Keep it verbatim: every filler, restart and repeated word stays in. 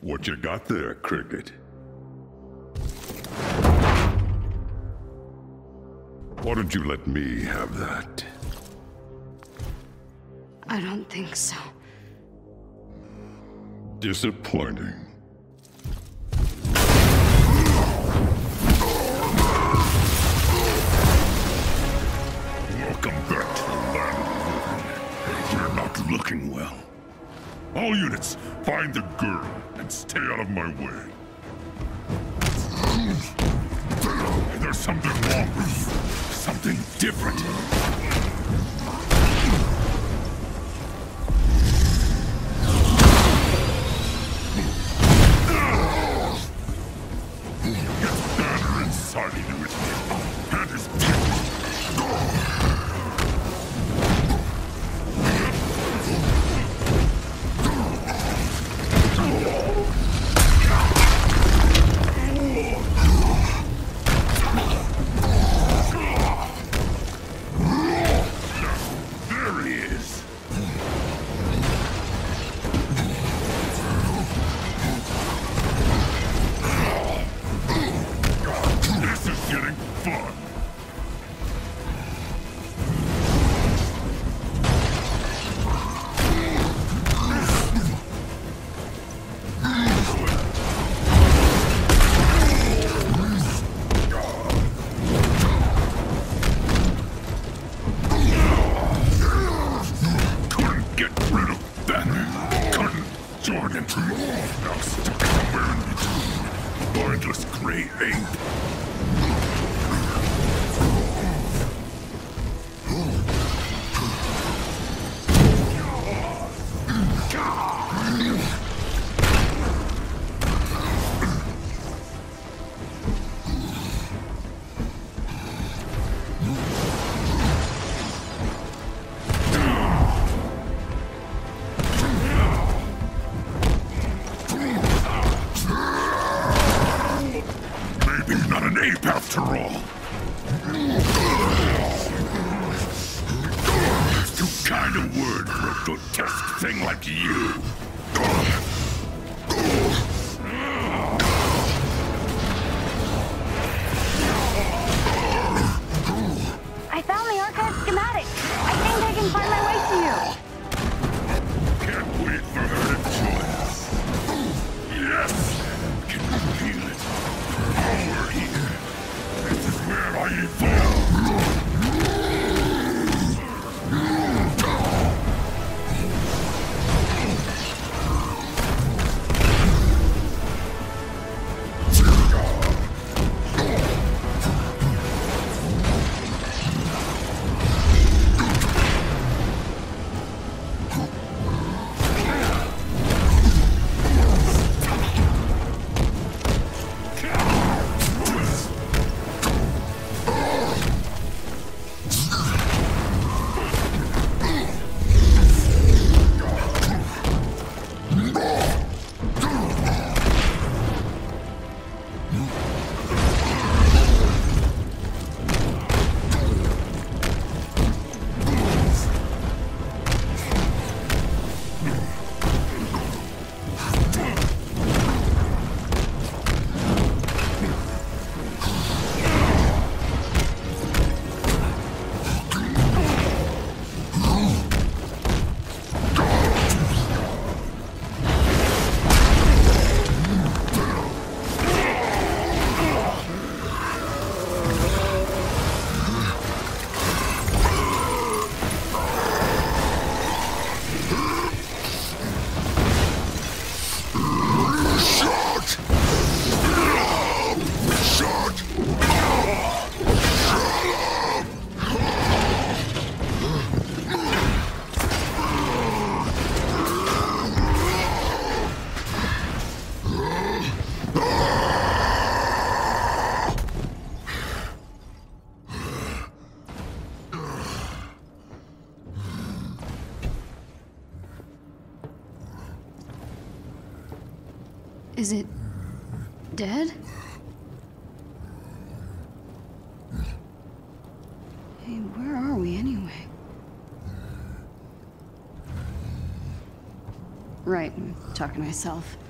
What you got there, Cricket? Why don't you let me have that? I don't think so. Disappointing. Welcome back to the land of the living. You're not looking well. All units, find the girl and stay out of my way. There's something wrong with you. Something different. Get Banner inside of you with me. And his people. Now stuck somewhere in between. Mindless gray ape. Not an ape after all. Too kind a word for a grotesque thing like you. I found the archive schematic. I think I can find my way to you. Can't wait for her to join us. Yes! Can you feel it? Power here. This is where I evolve. Is it dead? Hey, where are we anyway? Right, I'm talking to myself.